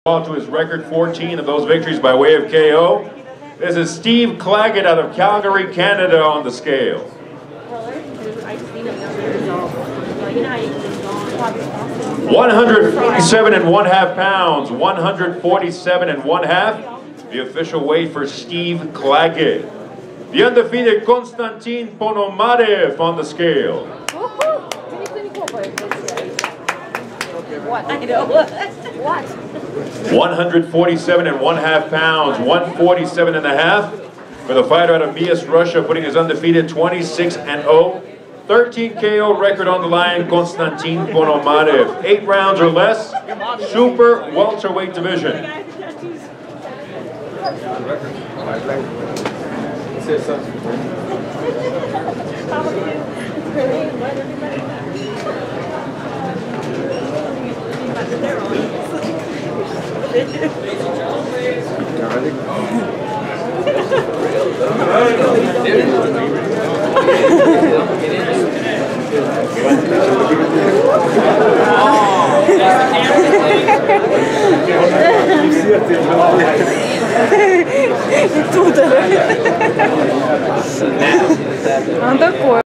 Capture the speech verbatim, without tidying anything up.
To his record fourteen of those victories by way of K O. This is Steve Clagget out of Calgary, Canada on the scale. one hundred forty-seven and one half pounds, one hundred forty-seven and one half, the official weight for Steve Clagget. The undefeated Konstantin Ponomarev on the scale. What? I know. What? one hundred forty-seven and one half pounds, one forty-seven and a half for the fighter out of Minsk, Russia, putting his undefeated twenty-six and oh, thirteen K O record on the line, Konstantin Ponomarev. Eight rounds or less, super welterweight division. Tudo. Он такой.